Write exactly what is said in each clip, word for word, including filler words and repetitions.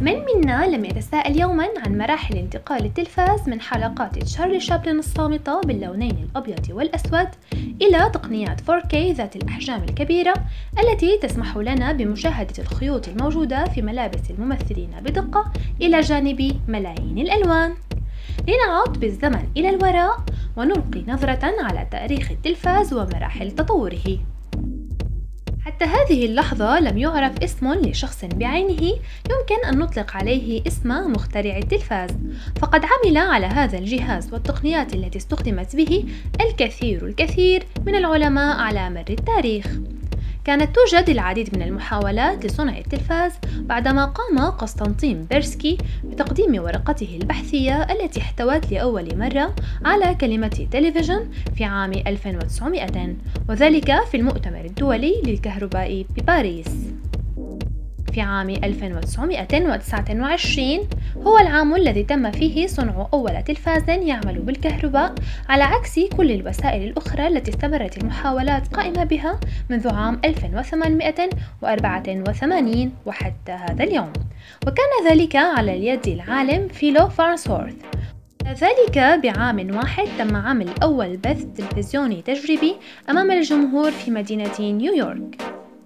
من منا لم يتساءل يوما عن مراحل انتقال التلفاز من حلقات تشارلي شابلن الصامتة باللونين الأبيض والأسود إلى تقنيات فور كيه ذات الأحجام الكبيرة التي تسمح لنا بمشاهدة الخيوط الموجودة في ملابس الممثلين بدقة إلى جانب ملايين الألوان. لنعود بالزمن إلى الوراء ونلقي نظرة على تاريخ التلفاز ومراحل تطوره. حتى هذه اللحظة لم يعرف اسم لشخص بعينه يمكن أن نطلق عليه اسم مخترع التلفاز، فقد عمل على هذا الجهاز والتقنيات التي استخدمت به الكثير الكثير من العلماء على مر التاريخ. كانت توجد العديد من المحاولات لصنع التلفاز بعدما قام قسطنطين بيرسكي بتقديم ورقته البحثية التي احتوت لأول مرة على كلمة تلفزيون في عام ألف وتسعمائة، وذلك في المؤتمر الدولي للكهرباء بباريس. في عام ألف وتسعمائة وتسعة وعشرين هو العام الذي تم فيه صنع أول تلفاز يعمل بالكهرباء، على عكس كل الوسائل الأخرى التي استمرت المحاولات قائمة بها منذ عام ألف وثمانمائة وأربعة وثمانين وحتى هذا اليوم، وكان ذلك على اليد العالم فيلو فارنسورث. ذلك بعام واحد تم عمل أول بث تلفزيوني تجريبي أمام الجمهور في مدينة نيويورك.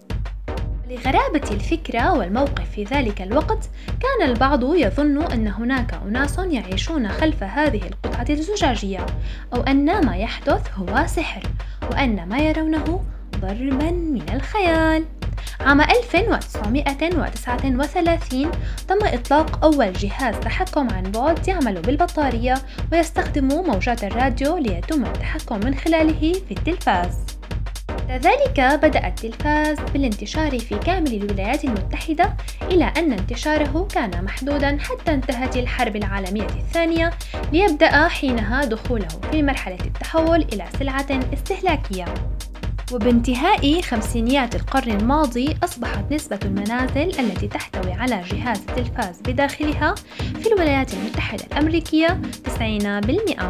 لغرابة الفكرة والموقف في ذلك الوقت، كان البعض يظن أن هناك أناس يعيشون خلف هذه القطعة الزجاجية، أو أن ما يحدث هو سحر، وأن ما يرونه ضربا من الخيال. عام ألف وتسعمائة وتسعة وثلاثين تم إطلاق أول جهاز تحكم عن بعد يعمل بالبطارية ويستخدم موجات الراديو ليتم التحكم من خلاله في التلفاز. كذلك بدأ التلفاز بالانتشار في كامل الولايات المتحدة، إلى أن انتشاره كان محدودا حتى انتهت الحرب العالمية الثانية، ليبدأ حينها دخوله في مرحلة التحول إلى سلعة استهلاكية. وبانتهاء خمسينيات القرن الماضي أصبحت نسبة المنازل التي تحتوي على جهاز التلفاز بداخلها في الولايات المتحدة الأمريكية تسعين بالمئة.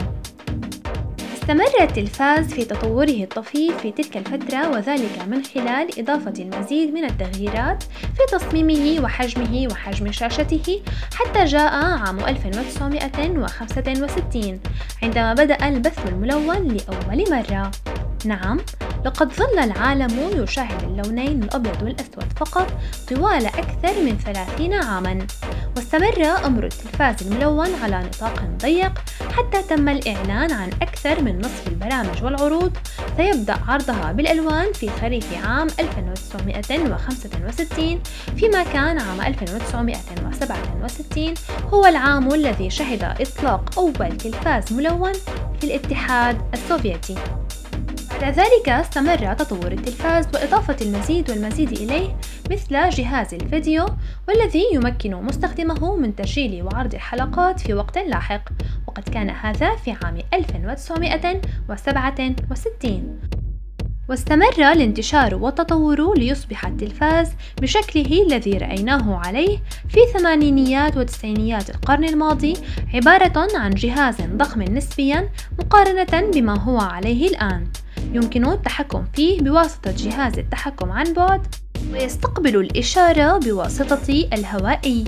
استمر التلفاز في تطوره الطفيف في تلك الفترة، وذلك من خلال إضافة المزيد من التغييرات في تصميمه وحجمه وحجم شاشته، حتى جاء عام ألف وتسعمائة وخمسة وستين عندما بدأ البث الملون لأول مرة. نعم، لقد ظل العالم يشاهد اللونين الأبيض والأسود فقط طوال أكثر من ثلاثين عاما، واستمر أمر التلفاز الملون على نطاق ضيق حتى تم الإعلان عن أكثر من نصف البرامج والعروض سيبدأ عرضها بالألوان في خريف عام ألف وتسعمائة وخمسة وستين، فيما كان عام ألف وتسعمائة وسبعة وستين هو العام الذي شهد إطلاق أول تلفاز ملون في الاتحاد السوفيتي. بعد ذلك استمر تطور التلفاز وإضافة المزيد والمزيد إليه، مثل جهاز الفيديو، والذي يمكن مستخدمه من تسجيل وعرض الحلقات في وقت لاحق، وقد كان هذا في عام ألف وتسعمائة وسبعة وستين. واستمر الانتشار والتطور ليصبح التلفاز بشكله الذي رأيناه عليه في ثمانينيات وتسعينيات القرن الماضي عبارة عن جهاز ضخم نسبيا مقارنة بما هو عليه الآن، يمكن التحكم فيه بواسطة جهاز التحكم عن بعد، ويستقبل الإشارة بواسطة الهوائي.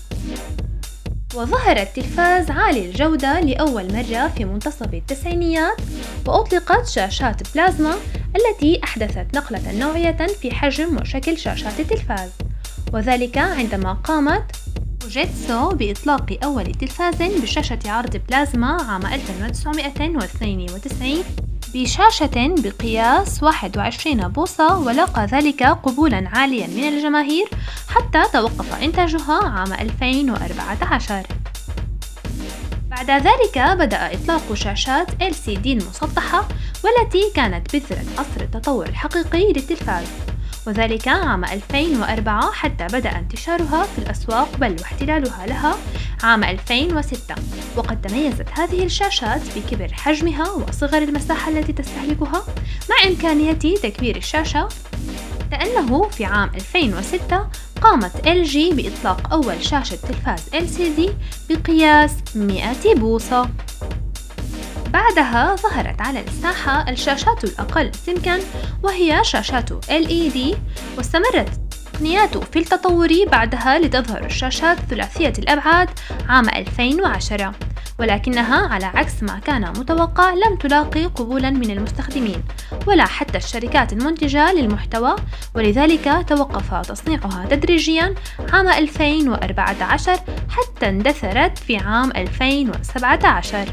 وظهر التلفاز عالي الجودة لأول مرة في منتصف التسعينيات، وأطلقت شاشات بلازما التي أحدثت نقلة نوعية في حجم وشكل شاشات التلفاز، وذلك عندما قامت فوجيتسو بإطلاق أول تلفاز بشاشة عرض بلازما عام ألف وتسعمائة واثنين وتسعين بشاشة بقياس واحد وعشرين بوصة، ولقى ذلك قبولا عاليا من الجماهير حتى توقف إنتاجها عام ألفين وأربعة عشر. بعد ذلك بدأ إطلاق شاشات إل سي دي المسطحة، والتي كانت بذرة عصر التطور الحقيقي للتلفاز، وذلك عام ألفين وأربعة حتى بدأ انتشارها في الأسواق بل واحتلالها لها عام ألفين وستة. وقد تميزت هذه الشاشات بكبر حجمها وصغر المساحة التي تستهلكها مع إمكانية تكبير الشاشة، لأنه في عام ألفين وستة قامت إل جي بإطلاق أول شاشة تلفاز إل سي دي بقياس مئة بوصة. بعدها ظهرت على الساحة الشاشات الأقل سمكاً، وهي شاشات إل إي دي، واستمرت التقنيات في التطور بعدها لتظهر الشاشات ثلاثية الأبعاد عام ألفين وعشرة، ولكنها على عكس ما كان متوقع لم تلاقي قبولا من المستخدمين ولا حتى الشركات المنتجة للمحتوى، ولذلك توقف تصنيعها تدريجيا عام ألفين وأربعة عشر حتى اندثرت في عام ألفين وسبعة عشر.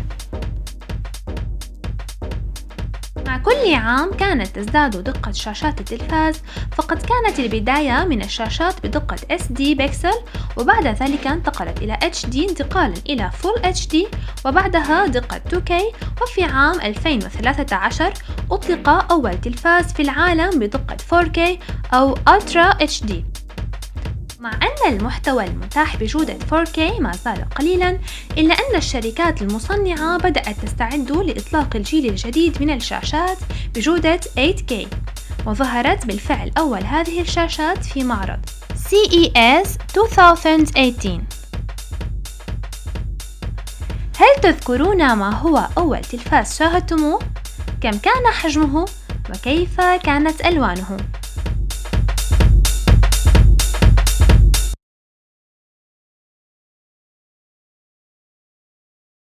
مع كل عام كانت تزداد دقة شاشات التلفاز، فقد كانت البداية من الشاشات بدقة إس دي بكسل، وبعد ذلك انتقلت إلى إتش دي انتقالا إلى فول إتش دي، وبعدها دقة تو كي، وفي عام ألفين وثلاثة عشر أطلق أول تلفاز في العالم بدقة فور كي أو ألترا إتش دي. مع أن المحتوى المتاح بجودة فور كي ما زال قليلا، إلا أن الشركات المصنعة بدأت تستعد لإطلاق الجيل الجديد من الشاشات بجودة إيت كي، وظهرت بالفعل أول هذه الشاشات في معرض سي إي إس ألفين وثمانية عشر. هل تذكرون ما هو أول تلفاز شاهدتموه؟ كم كان حجمه؟ وكيف كانت ألوانه؟